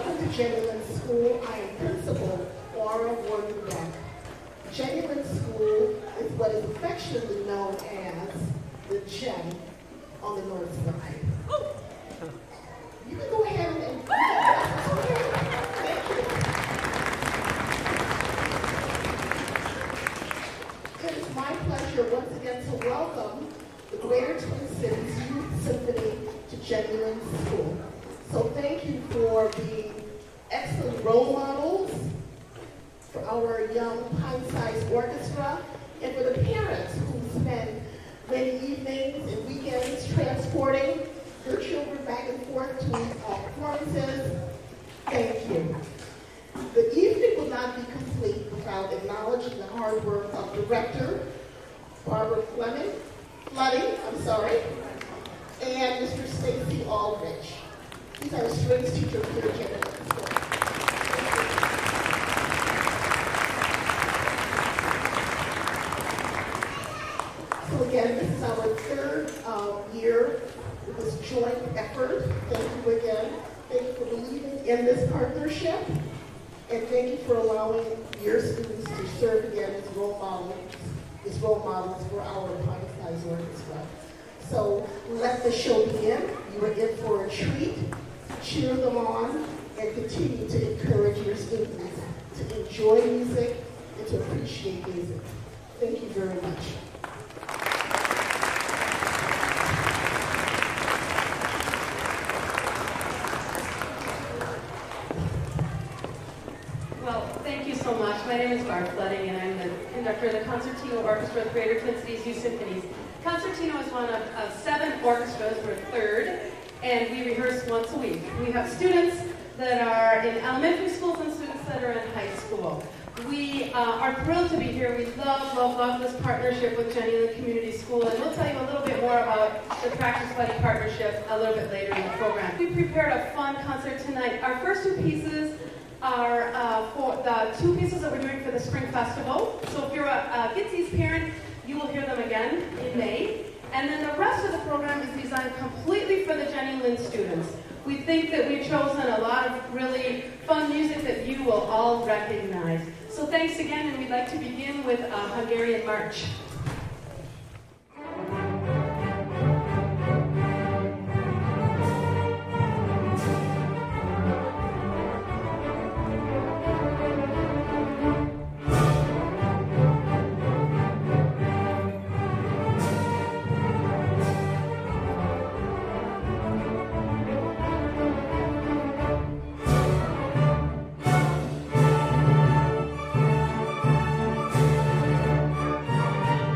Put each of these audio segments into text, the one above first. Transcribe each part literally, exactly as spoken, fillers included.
Welcome to Genuine School. I am Principal Laura Wharton Beck. Genuine School is what is affectionately known as the Gem on the North Side. You can go ahead and, and thank you. It is my pleasure once again to welcome the Greater Twin Cities Youth Symphony to Genuine School. So thank you for being excellent role models for our young pint-sized orchestra and for the parents who spend many evenings and weekends transporting your children back and forth to uh, performances. Thank you. The evening will not be complete without acknowledging the hard work of Director Barbara Fleming, Flooding, I'm sorry, and Mister Stacy Aldrich. These are strings teachers here at Genuine School. So again, this is our third uh, year with this joint effort. Thank you again. Thank you for believing in this partnership. And thank you for allowing your students to serve again as role models, as role models for our pint-sized orchestra. So let the show begin. You are in for a treat. Cheer them on and continue to encourage your students to enjoy music and to appreciate music. Thank you very much. Well, thank you so much. My name is Barb Flooding, and I'm the conductor of the Concertino Orchestra of Greater Twin Cities Youth Symphonies. Concertino is one of, of seven orchestras. We're third, and we rehearse once a week. We have students that are in elementary schools and students that are in high school. We uh, are thrilled to be here. We love, love, love this partnership with Genuine Community School, and we'll tell you a little bit more about the Practice Buddy partnership a little bit later in the program. We prepared a fun concert tonight. Our first two pieces are uh, for the two pieces that we're doing for the Spring Festival. So if you're a, a Gitsy's parent, you will hear them again in May. And then the rest of the program is designed completely for the Genuine students. We think that we've chosen a lot of really fun music that you will all recognize. So thanks again, and we'd like to begin with a Hungarian March. Thank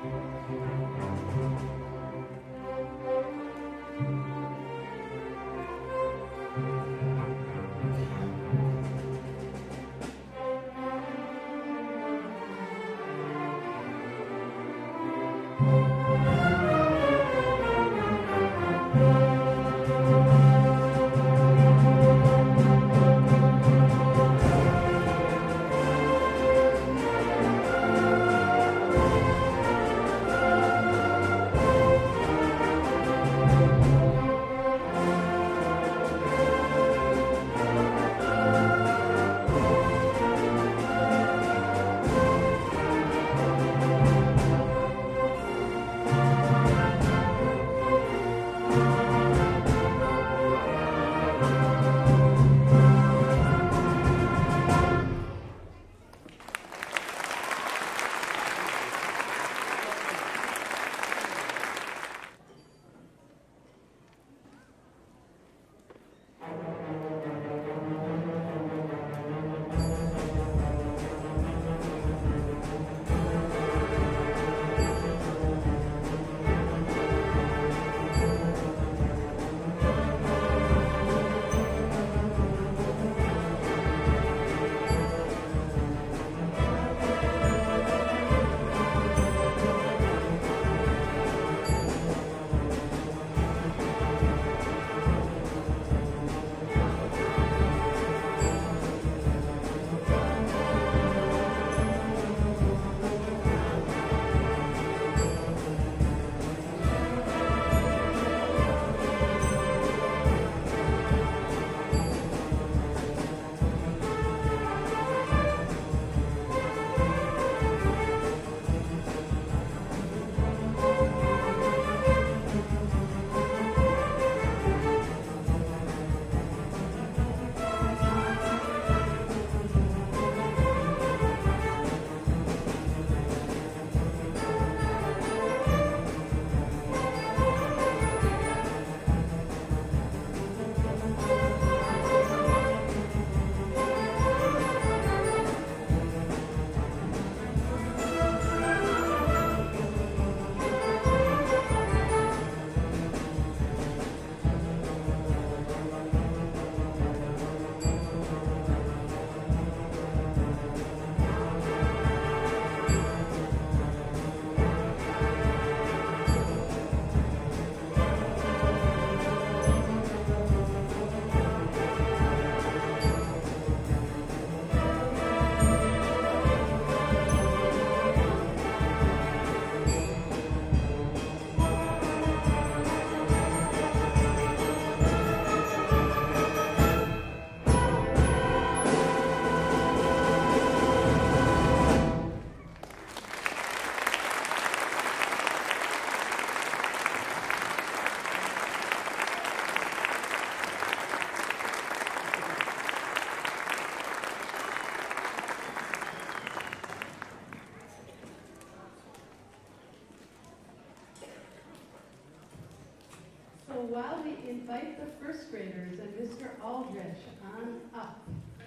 while we invite the first graders and Mister Aldrich on up.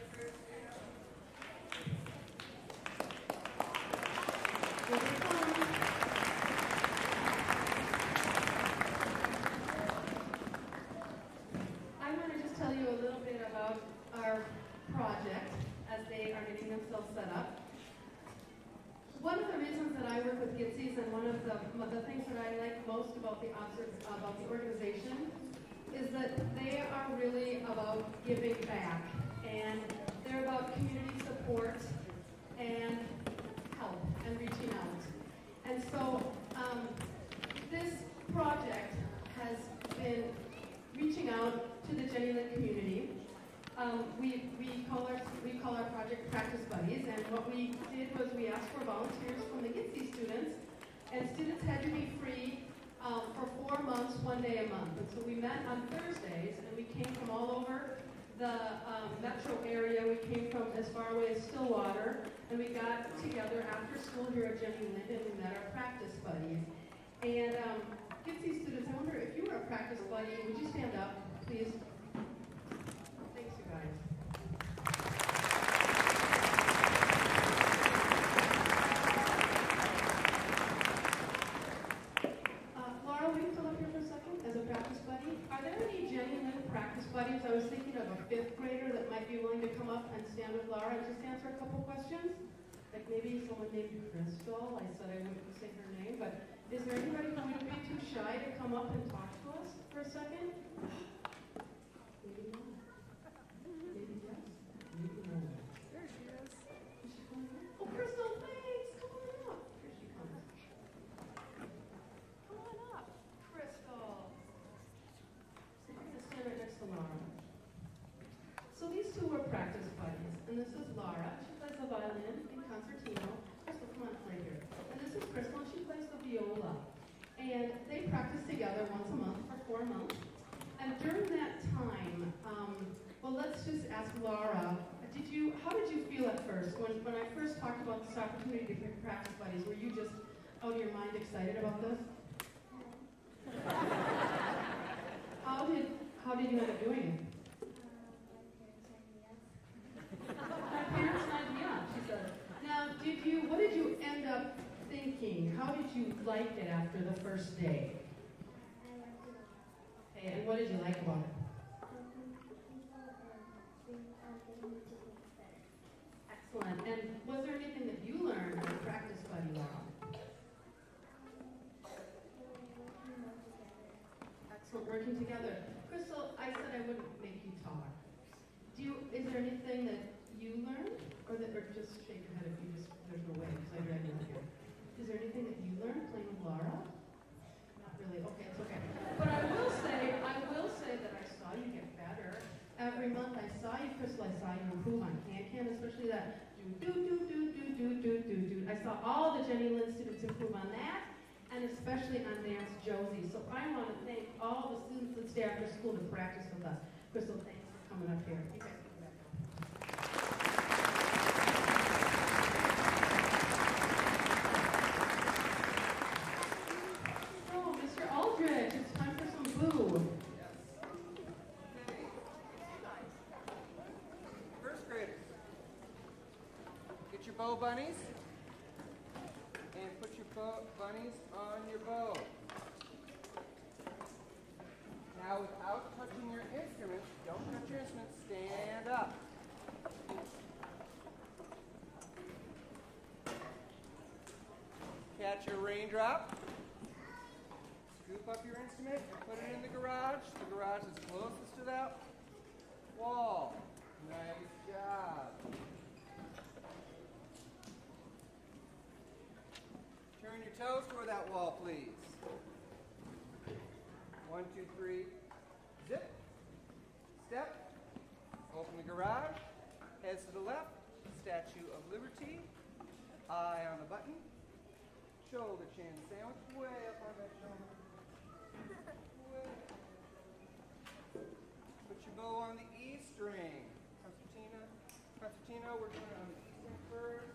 Here they come. I want to just tell you a little bit about our project as they are getting themselves set up. One of the reasons that I work with G T C Y S and one of the, the things that I like most about the, about the organization is that they are really about giving back, and they're about community support and help and reaching out. And so um, this project has been reaching out to the Jenny Lind community. Um, we, we, call our, we call our project Practice Buddies, and what we did was we asked for volunteers from the G T C Y students, and students had to be free um, for four months, one day a month. And so we met on Thursdays, and we came from all over the um, metro area. We came from as far away as Stillwater, and we got together after school here at Jenny Lind, and we met our Practice Buddies. And um, G T C Y students, I wonder if you were a Practice Buddy, would you stand up, please? Thanks, you guys. fifth grader that might be willing to come up and stand with Laura and just answer a couple questions? Like maybe someone named Crystal. I said I wouldn't say her name, but is there anybody who would be too shy to come up and talk to us for a second? Maybe not. Maybe yes. Maybe no. There she is. Is she coming up? Oh, Crystal, thanks. Come on up. Here she comes. Come on up, Crystal. So you're going to stand right next to Laura. So these two were practice buddies, and this is Laura. She plays the violin in concertino. Crystal, come on, play here. And this is Crystal, and she plays the viola. And they practice together once a month for four months. And during that time, um, well, let's just ask Laura, did you, how did you feel at first? When, when I first talked about this opportunity to pick practice buddies, were you just out of your mind excited about this? how did, how did you end up doing it? My parents signed me up, she said. Now, did you, what did you end up thinking? How did you like it after the first day? I liked it a lot. Okay, and what did you like about it? Excellent. And was there anything that you learned in practice buddy Laura? Excellent, working together. Crystal, I said I wouldn't make you talk. Do you, is there anything that you learned, or that, or just shake your head if you just, there's no way, because I read it here. Is there anything that you learned playing with Laura? Not really, okay, it's okay. But I will say, I will say that I saw you get better. Every month I saw you, Crystal, I saw you improve on can-can, especially that do do do do do do do do. I saw all the Jenny Lynn students improve on that, and especially on Dance Josie. So I want to thank all the students that stay after school to practice with us. Crystal, thanks for coming up here. You guys can go back. So, Mister Aldrich, it's time for some boo. Yes. Okay. First graders, get your bow bunnies and put your bow bunnies on your bow. Now, without touching your instruments, don't touch your instruments, stand up. Catch your raindrop. Scoop up your instrument and put it in the garage. The garage is closest to that wall. Nice job. Turn your toes toward that wall, please. One, two, three, zip, step, open the garage, heads to the left, Statue of Liberty, eye on the button, shoulder chin sandwich, way up on that shoulder, way. Put your bow on the E string, concertina, concertino, we're going on the E string first.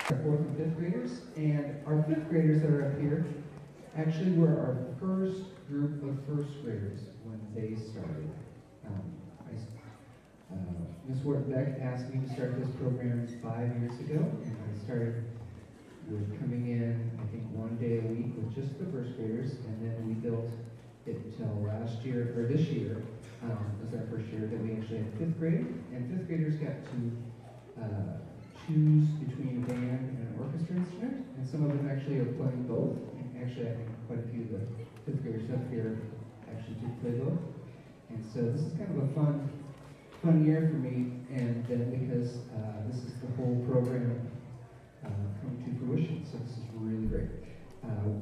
Fourth and fifth graders, and our fifth graders that are up here actually were our first group of first graders when they started. Um, I, uh, Miz Wharton Beck asked me to start this program five years ago, and I started with coming in, I think, one day a week with just the first graders, and then we built it until last year, or this year, um, was our first year that we actually had fifth grade, and fifth graders got to uh, choose between a band and an orchestra instrument, and some of them actually are playing both. And actually, I think quite a few of the fifth graders up here actually did play both. And so this is kind of a fun, fun year for me, and then because uh, this is the whole program uh, come to fruition, so this is really great. Uh,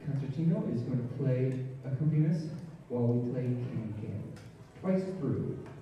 Concertino is going to play accompanist while we play Can Can twice through.